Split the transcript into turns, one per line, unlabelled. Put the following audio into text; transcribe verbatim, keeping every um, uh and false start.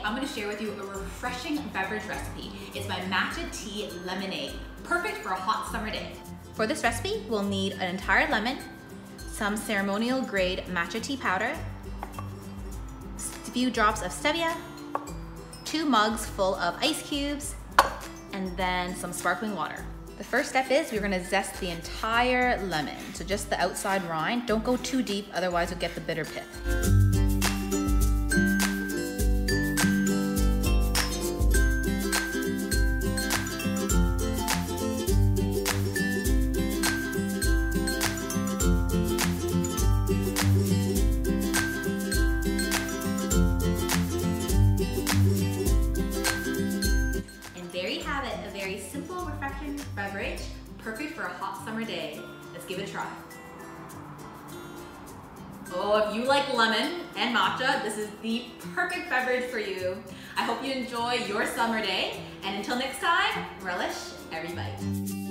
I'm gonna share with you a refreshing beverage recipe. It's my matcha tea lemonade, perfect for a hot summer day. For this recipe, we'll need an entire lemon, some ceremonial grade matcha tea powder, a few drops of stevia, two mugs full of ice cubes, and then some sparkling water. The first step is we're gonna zest the entire lemon. So just the outside rind. Don't go too deep, otherwise you'll get the bitter pith. A very simple, refreshing beverage, perfect for a hot summer day. Let's give it a try. Oh, if you like lemon and matcha, this is the perfect beverage for you. I hope you enjoy your summer day, and until next time, relish every bite.